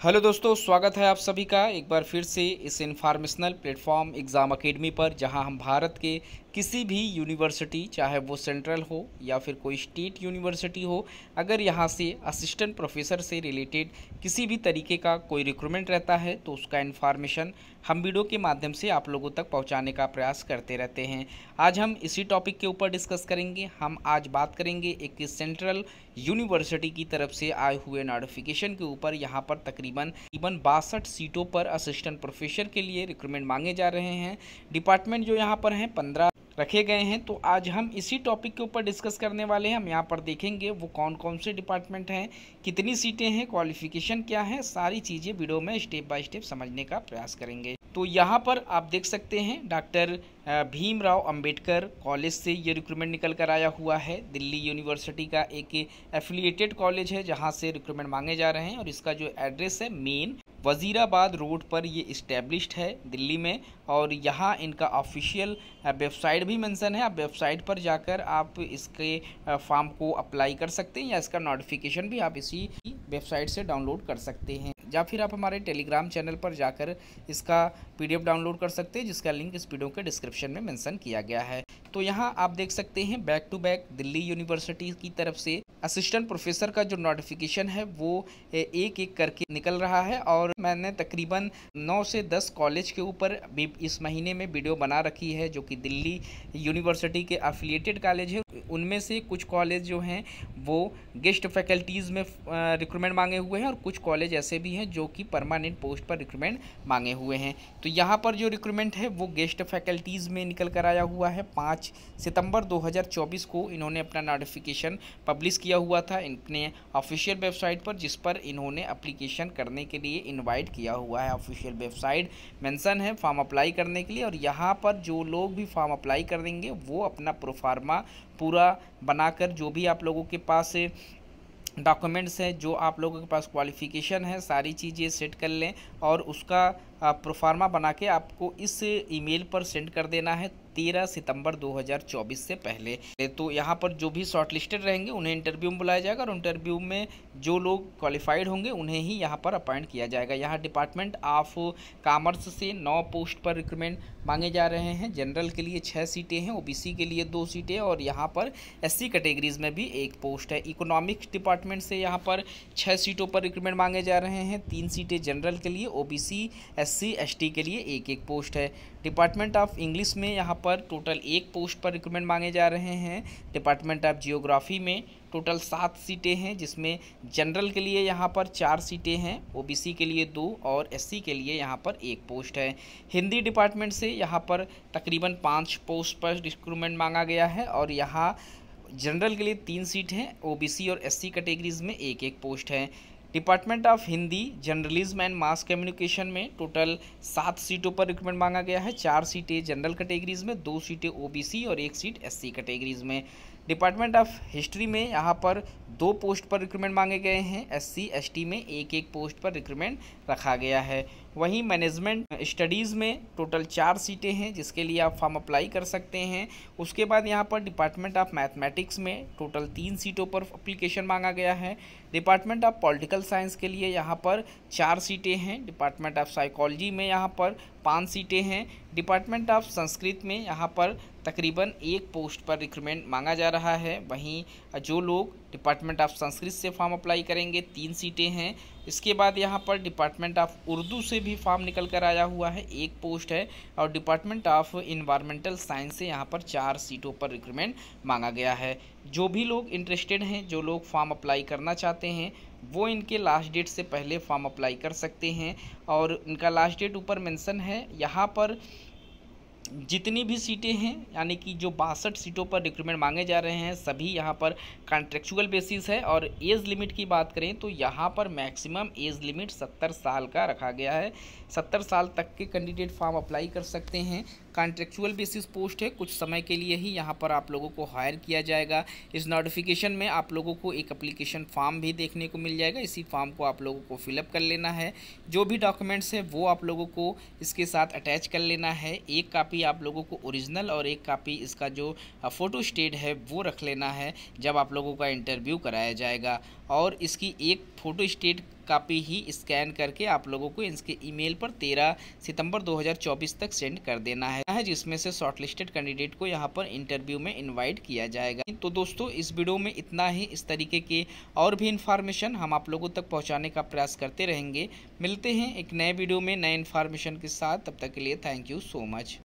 Hello दोस्तों, स्वागत है आप सभी का एक बार फिर से इस इन्फॉर्मेशनल प्लेटफॉर्म एग्ज़ाम अकेडमी पर, जहां हम भारत के किसी भी यूनिवर्सिटी, चाहे वो सेंट्रल हो या फिर कोई स्टेट यूनिवर्सिटी हो, अगर यहां से असिस्टेंट प्रोफेसर से रिलेटेड किसी भी तरीके का कोई रिक्रूटमेंट रहता है तो उसका इन्फॉर्मेशन हम वीडियो के माध्यम से आप लोगों तक पहुंचाने का प्रयास करते रहते हैं। आज हम इसी टॉपिक के ऊपर डिस्कस करेंगे। हम आज बात करेंगे एक सेंट्रल यूनिवर्सिटी की तरफ से आए हुए नोटिफिकेशन के ऊपर। यहाँ पर तकरीबन 62 सीटों पर असिस्टेंट प्रोफेसर के लिए रिक्रूटमेंट मांगे जा रहे हैं। डिपार्टमेंट जो यहाँ पर हैं 15 रखे गए हैं। तो आज हम इसी टॉपिक के ऊपर डिस्कस करने वाले हैं। हम यहाँ पर देखेंगे वो कौन कौन से डिपार्टमेंट हैं, कितनी सीटें हैं, क्वालिफिकेशन क्या है, सारी चीज़ें वीडियो में स्टेप बाय स्टेप समझने का प्रयास करेंगे। तो यहाँ पर आप देख सकते हैं डॉक्टर भीमराव अंबेडकर कॉलेज से ये रिक्रूटमेंट निकल कर आया हुआ है। दिल्ली यूनिवर्सिटी का एक एफिलिएटेड कॉलेज है जहाँ से रिक्रूटमेंट मांगे जा रहे हैं, और इसका जो एड्रेस है मेन वजीराबाद रोड पर ये इस्टेब्लिश्ड है दिल्ली में। और यहाँ इनका ऑफिशियल वेबसाइट भी मेंशन है। आप वेबसाइट पर जाकर आप इसके फॉर्म को अप्लाई कर सकते हैं, या इसका नोटिफिकेशन भी आप इसी वेबसाइट से डाउनलोड कर सकते हैं, या फिर आप हमारे टेलीग्राम चैनल पर जाकर इसका पीडीएफ डाउनलोड कर सकते हैं, जिसका लिंक इस वीडियो के डिस्क्रिप्शन में मेंशन किया गया है। तो यहाँ आप देख सकते हैं back to back Delhi university की तरफ से असिस्टेंट प्रोफेसर का जो नोटिफिकेशन है वो एक एक करके निकल रहा है। और मैंने तकरीबन 9 से 10 कॉलेज के ऊपर भी इस महीने में वीडियो बना रखी है, जो कि दिल्ली यूनिवर्सिटी के एफिलिएटेड कॉलेज है। उनमें से कुछ कॉलेज जो हैं वो गेस्ट फैकल्टीज़ में रिक्रूटमेंट मांगे हुए हैं, और कुछ कॉलेज ऐसे भी हैं जो कि परमानेंट पोस्ट पर रिक्रूटमेंट मांगे हुए हैं। तो यहाँ पर जो रिक्रूटमेंट है वो गेस्ट फैकल्टीज़ में निकल कर आया हुआ है। 5 सितंबर 2024 को इन्होंने अपना नोटिफिकेशन पब्लिश किया हुआ था इनने ऑफिशियल वेबसाइट पर, जिस पर इन्होंने एप्लीकेशन करने के लिए इनवाइट किया हुआ है। ऑफिशियल वेबसाइट मेंशन है फॉर्म अप्लाई करने के लिए, और यहाँ पर जो लोग भी फॉर्म अप्लाई कर देंगे वो अपना प्रोफार्मा पूरा बनाकर, जो भी आप लोगों के पास डॉक्यूमेंट्स हैं, जो आप लोगों के पास क्वालिफ़िकेशन है, सारी चीज़ें सेट कर लें, और उसका प्रोफार्मा बना के आपको इस ईमेल पर सेंड कर देना है 13 सितंबर 2024 से पहले। तो यहाँ पर जो भी शॉर्टलिस्टेड रहेंगे उन्हें इंटरव्यू में बुलाया जाएगा, और इंटरव्यू में जो लोग क्वालिफाइड होंगे उन्हें ही यहाँ पर अपॉइंट किया जाएगा। यहाँ डिपार्टमेंट ऑफ कॉमर्स से 9 पोस्ट पर रिक्रूटमेंट मांगे जा रहे हैं। जनरल के लिए 6 सीटें हैं, ओबीसी के लिए 2 सीटें, और यहाँ पर एससी कैटेगरीज में भी 1 पोस्ट है। इकोनॉमिक्स डिपार्टमेंट से यहाँ पर 6 सीटों पर रिक्रूटमेंट मांगे जा रहे हैं। 3 सीटें जनरल के लिए, ओबीसी एससी एसटी के लिए 1-1 पोस्ट है। डिपार्टमेंट ऑफ इंग्लिश में यहाँ पर टोटल 1 पोस्ट पर रिक्रूटमेंट मांगे जा रहे हैं। डिपार्टमेंट ऑफ जियोग्राफी में टोटल 7 सीटें हैं, जिसमें जनरल के लिए यहाँ पर 4 सीटें हैं, ओबीसी के लिए 2 और एससी के लिए यहाँ पर 1 पोस्ट है। हिंदी डिपार्टमेंट से यहाँ पर तकरीबन 5 पोस्ट पर रिक्रूटमेंट मांगा गया है, और यहाँ जनरल के लिए 3 सीट हैं, ओबीसी और एससी कैटेगरीज में 1-1 पोस्ट है। Department of Hindi journalism and mass communication में टोटल 7 सीटों पर रिक्रूटमेंट मांगा गया है। 4 सीटें जनरल कैटेगरीज में, 2 सीटें ओबीसी और 1 सीट एससी कैटेगरीज में। डिपार्टमेंट ऑफ हिस्ट्री में यहाँ पर 2 पोस्ट पर रिक्रूटमेंट मांगे गए हैं। एससी एसटी में 1-1 पोस्ट पर रिक्रूटमेंट रखा गया है। वहीं मैनेजमेंट स्टडीज़ में टोटल 4 सीटें हैं, जिसके लिए आप फॉर्म अप्लाई कर सकते हैं। उसके बाद यहाँ पर डिपार्टमेंट ऑफ मैथमेटिक्स में टोटल 3 सीटों पर एप्लीकेशन मांगा गया है। डिपार्टमेंट ऑफ पॉलिटिकल साइंस के लिए यहाँ पर 4 सीटें हैं। डिपार्टमेंट ऑफ साइकोलॉजी में यहाँ पर 5 सीटें हैं। डिपार्टमेंट ऑफ संस्कृत में यहाँ पर तकरीबन 1 पोस्ट पर रिक्रूटमेंट मांगा जा रहा है। वहीं जो लोग डिपार्टमेंट ऑफ संस्कृत से फॉर्म अप्लाई करेंगे 3 सीटें हैं। इसके बाद यहाँ पर डिपार्टमेंट ऑफ उर्दू से भी फॉर्म निकल कर आया हुआ है, 1 पोस्ट है। और डिपार्टमेंट ऑफ इन्वायरमेंटल साइंस से यहाँ पर 4 सीटों पर रिक्रूटमेंट मांगा गया है। जो भी लोग इंटरेस्टेड हैं, जो लोग फॉर्म अप्लाई करना चाहते हैं, वो इनके लास्ट डेट से पहले फॉर्म अप्लाई कर सकते हैं, और इनका लास्ट डेट ऊपर मेंशन है। यहाँ पर जितनी भी सीटें हैं, यानी कि जो 62 सीटों पर रिक्रूटमेंट मांगे जा रहे हैं, सभी यहाँ पर कॉन्ट्रेक्चुअल बेसिस है। और एज लिमिट की बात करें तो यहाँ पर मैक्सिमम एज लिमिट 70 साल का रखा गया है। 70 साल तक के कैंडिडेट फॉर्म अप्लाई कर सकते हैं। कॉन्ट्रेक्चुअल बेसिस पोस्ट है, कुछ समय के लिए ही यहाँ पर आप लोगों को हायर किया जाएगा। इस नोटिफिकेशन में आप लोगों को एक एप्लीकेशन फॉर्म भी देखने को मिल जाएगा। इसी फॉर्म को आप लोगों को फिलअप कर लेना है। जो भी डॉक्यूमेंट्स है वो आप लोगों को इसके साथ अटैच कर लेना है। एक कापी कापी आप लोगों को ओरिजिनल और एक कापी इसका जो फ़ोटो स्टेट है वो रख लेना है जब आप लोगों का इंटरव्यू कराया जाएगा। और इसकी एक फ़ोटो स्टेट कापी ही स्कैन करके आप लोगों को इसके ईमेल पर 13 सितंबर 2024 तक सेंड कर देना है, जिसमें से शॉर्टलिस्टेड कैंडिडेट को यहां पर इंटरव्यू में इनवाइट किया जाएगा। तो दोस्तों इस वीडियो में इतना ही। इस तरीके के और भी इन्फॉर्मेशन हम आप लोगों तक पहुंचाने का प्रयास करते रहेंगे। मिलते हैं एक नए वीडियो में नए इन्फॉर्मेशन के साथ, तब तक के लिए थैंक यू सो मच।